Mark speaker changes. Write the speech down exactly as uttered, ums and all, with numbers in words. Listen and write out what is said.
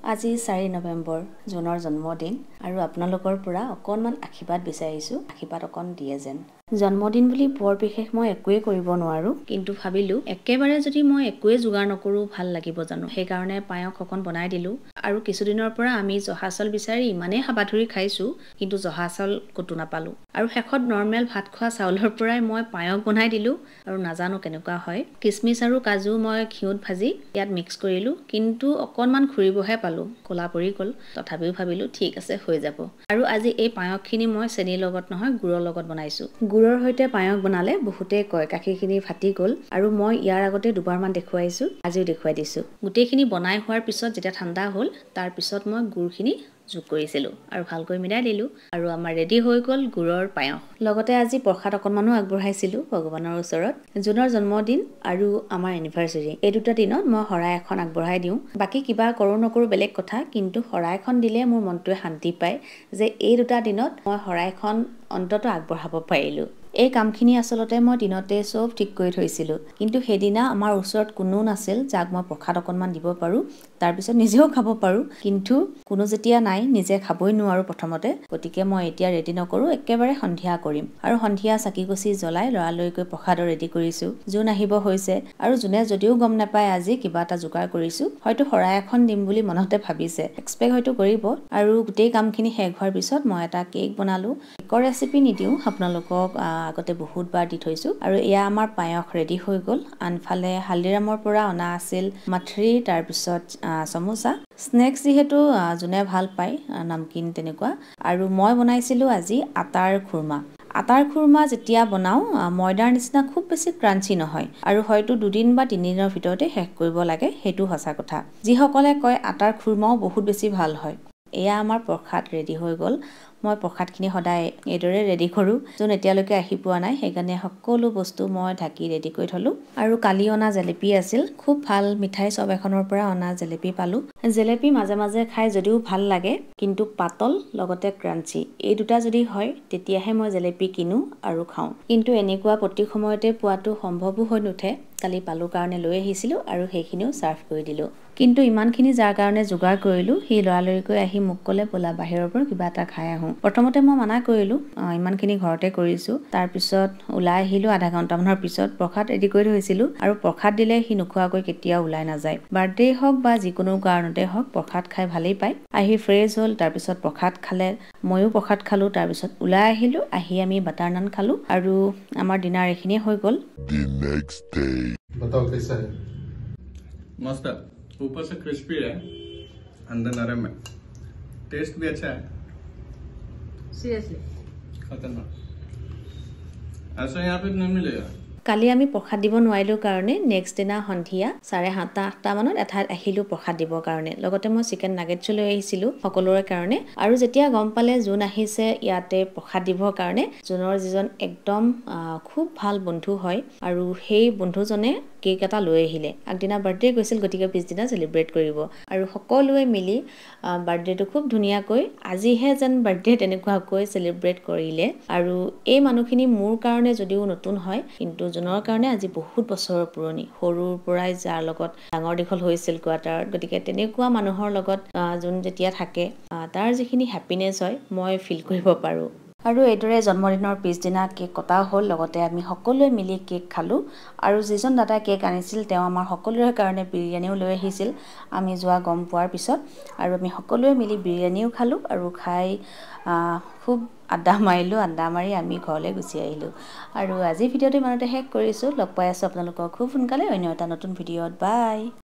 Speaker 1: আজি চাৰি নৱেম্বৰ জুনৰ জন্মদিন আৰু আপোনালোকৰ পৰা অকণমান আশীৰ্বাদ বিচাৰিছো আশীৰ্বাদ অকণ দিয়ে যেন জন্মদিন বুলি বৰ বিশেষ মই একোৱে কৰিব নোৱাৰো কিন্তু ভাবিলো একেবাৰে যদি মই একোৱে যোগাৰ নকৰো ভাল লাগিব জানো সেই কাৰণে পায়স অকণ বনাই দিলো আৰু কিছুদিনৰ পৰা আমি জহাচল বিচাৰি ইমানে হাবাধুৰি খাইছো কিন্তু জহাচল কতো নাপালো আৰু শেষত নৰমেল ভাত খোৱা চাউলৰ পৰাই মই পায়স বনাই দিলো আৰু নাজানো কেনেকুৱা হয় কিসমিস আৰু কাজু মই ঘিউত ভাজি ইয়াত মিক্স কৰিলো কিন্তু অকণমান খুৰিবহে পালো কোলা পৰি গল তথাপিও ভাবিলো ঠিক আছে হৈ যাব আৰু আজি এই পায়সখিনি মই চেনিৰ লগত নহয় গুৰৰ লগত বনাইছো গুৰৰ সৈতে পায়স বনালে বহুতে কয় কাকিখিনি ফাটি গল আৰু মই ইয়াৰ আগতে দুবাৰ মান দেখুৱাইছো আজিও দেখুৱাই দিছো গুটেইখিনি বনাই হোৱাৰ পিছত যেতিয়া ঠাণ্ডা হ'ল তাৰ পিছত মই গুৰখিনি যোগ কৰিছিলো আৰু ভালকৈ মিলাই দিলো আৰু আমাৰ ৰেডি হৈ গল গুৰৰ পায়স লগতে আজি প্ৰসাদ অকণমানো আগবঢ়াইছিলো ভগৱানৰ ওচৰত জুনৰ জন্মদিন আৰু আমাৰ এনিভাৰ্সাৰী এই দুটা দিনত মই শৰাই এখন আগবঢ়াই দিওঁ বাকি কিবা কৰো নকৰো বেলেগ কথা কিন্তু শৰাইখন দিলে মোৰ মনটোৱে শান্তি পায় যে এই দুটা দিনত মই শৰাইখন অন্তত আগবঢ়াব পাৰিলো এই কামখিনি আসলতে মই দিনতে সব ঠিক কৰি থৈছিলো কিন্তু হেদিনা আমাৰ ওচৰত কোনো নাছিল যাক মই প্ৰসাদ অকণমান দিব পাৰো তাৰ পিছত নিজেও খাব পাৰো কিন্তু কোনো যেতিয়া নাই নিজে খাবই নোৱাৰো প্ৰথমতে গতিকে মই এতিয়া ৰেডি নকৰো একেবাৰে সন্ধিয়া কৰিম আৰু সন্ধিয়া চাকি গছি জ্বলাই লৰালৈকৈ প্ৰসাদৰ ৰেডি কৰিছো জুন আহিব হৈছে আৰু জুনে যদিও গম নাপায় আজি কিবা এটা যোগাৰ কৰিছো হয়তো শৰাই এখন দিম বুলি মনতে ভাবিছে এক্সপেক্ট হয়তো কৰিব আৰু গোটেই কামখিনি শেষ হোৱাৰ পিছত মই এটা কেক বনালো কেকৰ ৰেচিপি নিদিও আপোনালোকক আগতে বহুত বাৰ দি থৈছো আৰু এয়া আমাৰ পায়স ৰেডি হৈ গল আনফালে হালদিৰামৰ পৰা অনা আছিল মাথৰি তাৰ পিছত সমোসা স্নেক্স যিহেতু জুনে ভাল পায় নামকিন তেনেকুৱা আৰু মই বনাইছিলো আজি আটাৰ খুৰমা আটাৰ খুৰমা যেতিয়া বনাও ময়দাৰ নিচিনা খুব বেছি ক্ৰাঞ্চি নহয় আৰু হয়তো দুদিন বা তিনিদিনৰ ভিতৰতে শেষ কৰিব লাগে সেইটো সঁচা কথা যিসকলে কয় আটাৰ খুৰমাও বহুত বেছি ভাল হয় এয়া আমাৰ প্ৰসাদ ৰেডি হৈ গল মই প্ৰসাদখিনি সদায় এইদৰে ৰেডি কৰো যোন এতিয়ালৈকে আহি পোৱা নাই সেইকাৰণে সকলো বস্তু মই ঢাকি ৰেডি কৰি থলো আৰু কালি অনা জেলেপি আছিল খুব ভাল মিঠাই চব এখনৰ পৰা অনা জেলেপি পালো জেলেপি মাজে মাজে খাই যদিও ভাল লাগে কিন্তু পাতল লগতে ক্ৰাঞ্চি এই দুটা যদি হয় তেতিয়াহে মই জেলেপি কিনো আৰু খাওঁ কিন্তু এনেকুৱা প্ৰতি সময়তে পোৱাটো সম্ভৱো হৈ নুঠে কালি পালো কাৰণে লৈ আহিছিলো আৰু সেইখিনিও সাৰ্ভ কৰি দিলো কিন্তু ইমানখিনি যাৰ কাৰণে যোগাৰ কৰিলো সেই লৰালৰিকৈ আহি মোক ক'লে বলা বাহিৰৰ পৰা কিবা এটা খাই আহো প্ৰথমতে মই মানা কৰিলো ইমানখিনি ঘৰতে কৰিছো তাৰ পিছত ওলাই আহিলো আধা ঘণ্টা মানৰ পিছত প্ৰসাদ ৰেডি কৰি থৈছিলো আৰু প্ৰসাদ দিলে সি নোখোৱাকৈ কেতিয়াও ওলাই নাযায় বাৰ্থডে হওক বা যিকোনো কাৰণতে হওক প্ৰসাদ খাই ভালেই পায় আহি ফ্ৰেছ হ'ল তাৰ পিছত প্ৰসাদ খালে ময়ো প্ৰসাদ খালো তাৰ পিছত ওলাই আহিলো আহি আমি বাটাৰ নান খালো আৰু আমাৰ ডিনাৰ এইখিনিয়ে হৈ গল
Speaker 2: The next day.
Speaker 3: बताओ कैसा है
Speaker 4: मस्त है ऊपर से क्रिस्पी है अंदर नरम है टेस्ट भी अच्छा है
Speaker 1: सीरियसली
Speaker 4: खतरनाक ऐसा यहाँ पे नहीं मिलेगा
Speaker 1: কালি আমি প্ৰসাদ দিব নোৱাৰিলো কাৰণে নেক্সট দিনা সন্ধিয়া চাৰে সাতটা আঠটা মানত এঠাইত আহিলো প্ৰসাদ দিবৰ কাৰণে লগতে মই চিকেন নাগেটছ লৈ আহিছিলো সকলোৰে কাৰণে আৰু যেতিয়া গম পালে জুন আহিছে ইয়াতে প্ৰসাদ দিবৰ কাৰণে জুনৰ যিজন একদম খুব ভাল বন্ধু হয় আৰু সেই বন্ধুজনে কেক এটা লৈ আহিলে আগদিনা বাৰ্থডে গৈছিল গতিকে পিছদিনা সেলিব্ৰেট কৰিব আৰু সকলোৱে মিলি বাৰ্থডেটো খুব ধুনীয়াকৈ আজিহে যেন বাৰ্থডে তেনেকুৱাকৈ সেলিব্ৰেট কৰিলে আৰু এই মানুহখিনি মোৰ কাৰণে যদিও নতুন হয় কিন্তু জুনৰ কাৰণে আজি বহুত বছৰৰ পুৰণি সৰুৰ পৰাই যাৰ লগত ডাঙৰ দীঘল হৈছিল কোৱাৰ্টাৰত গতিকে তেনেকুৱা মানুহৰ লগত যোন যেতিয়া থাকে তাৰ যিখিনি হেপিনেছ হয় মই ফিল কৰিব পাৰো আৰু এইদৰে জন্মদিনৰ পিছদিনা কেক কটা হ'ল লগতে আমি সকলোৱে মিলি কেক খালো আৰু যিজন দাদাই কেক আনিছিল তেওঁ আমাৰ সকলোৰে কাৰণে বিৰিয়ানীও লৈ আহিছিল আমি যোৱা গম পোৱাৰ পিছত আৰু আমি সকলোৱে মিলি বিৰিয়ানীও খালো আৰু খাই খুব আড্ডা মাৰিলো আড্ডা মাৰি আমি ঘৰলৈ গুচি আহিলো আৰু আজি ভিডিঅ'টো ইমানতে শেষ কৰিছো লগ পাই আছো আপোনালোকক খুব সোনকালে অন্য এটা নতুন ভিডিঅ'ত বাই